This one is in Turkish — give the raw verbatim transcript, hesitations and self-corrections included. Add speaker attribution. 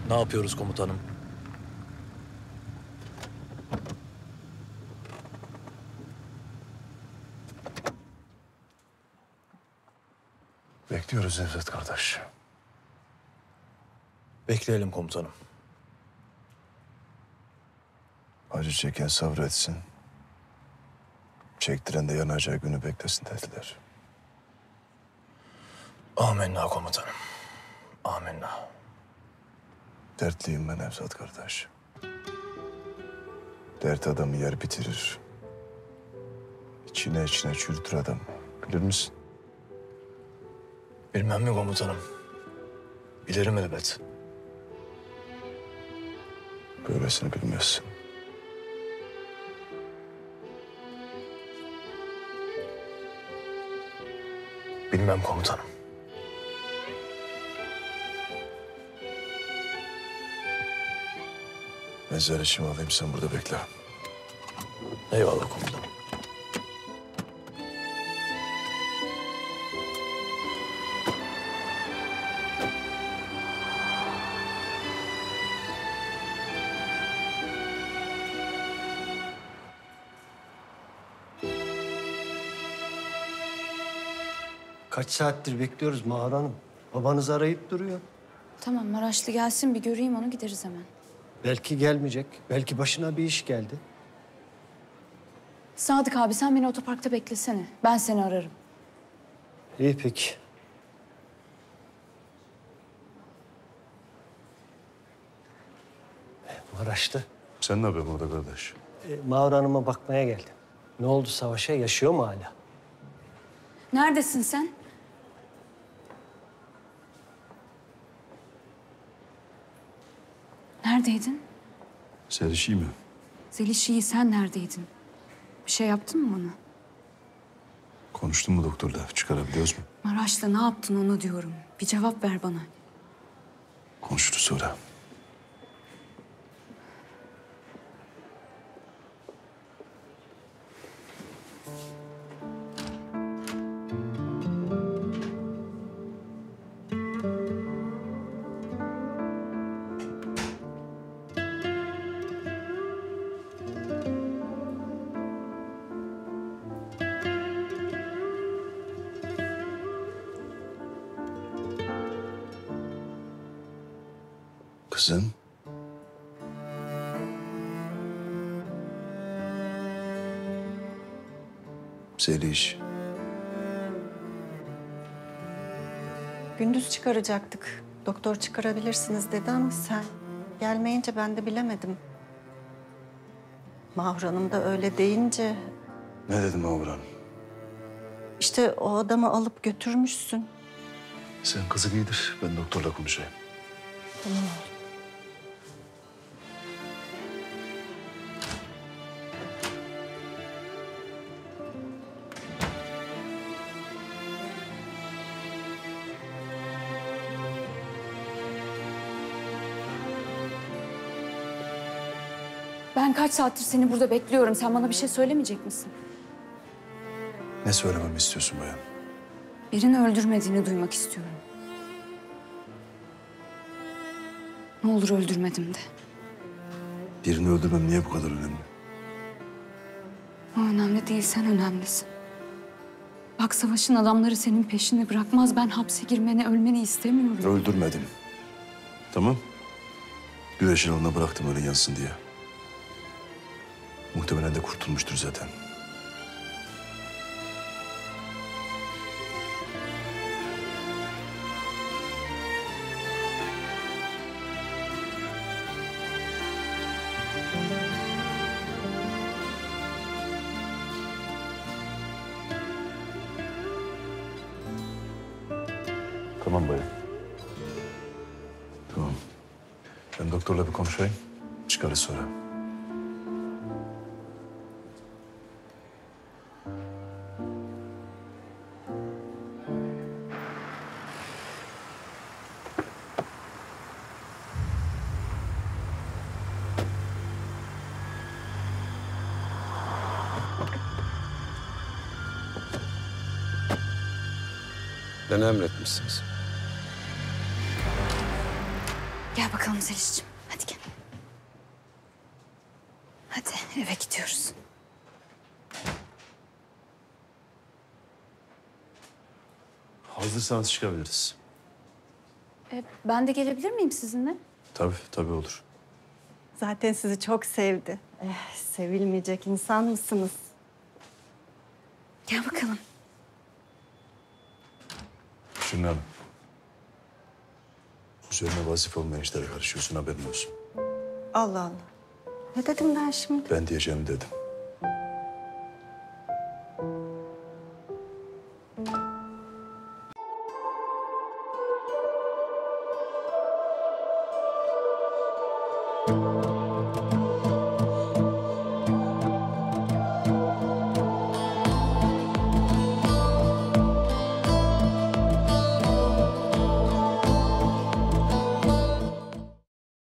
Speaker 1: Ne yapıyoruz komutanım?
Speaker 2: Bekliyoruz Nevzat kardeş.
Speaker 1: Bekleyelim komutanım.
Speaker 2: Acı çeken sabretsin. Çektiren de yanacağı günü beklesin dediler.
Speaker 1: Amenna komutanım. Amenna.
Speaker 2: Dertliyim ben Nevzat kardeş. Dert adamı yer bitirir. İçine içine çürütür adam. Bilir misin?
Speaker 1: Bilmem mi komutanım? Bilirim elbet.
Speaker 2: Böylesini bilmezsin.
Speaker 1: Bilmem komutanım.
Speaker 2: Mezar içimi alayım, sen burada bekle.
Speaker 1: Eyvallah komutanım.
Speaker 3: Kaç saattir bekliyoruz Mahur Hanım. Babanız arayıp duruyor.
Speaker 4: Tamam, Maraşlı gelsin, bir göreyim onu, gideriz hemen.
Speaker 3: Belki gelmeyecek. Belki başına bir iş geldi.
Speaker 4: Sadık abi, sen beni otoparkta beklesene. Ben seni ararım.
Speaker 3: İyi peki. Maraşlı.
Speaker 2: Sen ne yapıyorsun burada kardeş?
Speaker 3: E, Mahur Hanım'a bakmaya geldim. Ne oldu Savaş'a? Yaşıyor mu hala?
Speaker 4: Neredesin sen? Neredeydin?
Speaker 2: Seriş iyi mi?
Speaker 4: Zelişi'yi, sen neredeydin? Bir şey yaptın mı bana?
Speaker 2: Konuştun mu doktorla? Çıkarabiliyoruz mu?
Speaker 4: Maraşlı, ne yaptın onu diyorum. Bir cevap ver bana.
Speaker 2: Konuşuruz sonra. Kızım. Zeliş.
Speaker 5: Gündüz çıkaracaktık. Doktor çıkarabilirsiniz dedi ama sen gelmeyince ben de bilemedim. Mahur Hanım da öyle deyince
Speaker 2: Ne dedim Avran?
Speaker 5: işte o adamı alıp götürmüşsün.
Speaker 2: Sen kızı giydir, ben doktorla konuşayım.
Speaker 5: Tamam.
Speaker 4: Ben kaç saattir seni burada bekliyorum. Sen bana bir şey söylemeyecek misin?
Speaker 2: Ne söylememi istiyorsun bayan?
Speaker 4: Birini öldürmediğini duymak istiyorum. Ne olur öldürmedim de.
Speaker 2: Birini öldürmem niye bu kadar önemli?
Speaker 4: O önemli değil, sen önemlisin. Bak, Savaş'ın adamları senin peşini bırakmaz. Ben hapse girmeni, ölmeni istemiyorum.
Speaker 2: Öldürmedim. Tamam. Güneşin alnına bıraktım öyle yansın diye. Muhtemelen de kurtulmuştur zaten. Tamam bayan. Tamam. Ben doktorla bir konuşayım. Çıkarız sonra.
Speaker 6: Beni emretmişsiniz.
Speaker 4: Gel bakalım Zeliş'ciğim. Hadi gel. Hadi eve gidiyoruz.
Speaker 2: Hazırsanız çıkabiliriz.
Speaker 4: E, ben de gelebilir miyim sizinle?
Speaker 2: Tabii, tabii olur.
Speaker 5: Zaten sizi çok sevdi. Eh, sevilmeyecek insan mısınız?
Speaker 4: Gel bakalım.
Speaker 2: Şunun Hanım. Üzerine vazife olmayan işlere karışıyorsun, haberin olsun.
Speaker 5: Allah Allah. Ne dedim ben şimdi?
Speaker 2: Ben diyeceğimi dedim.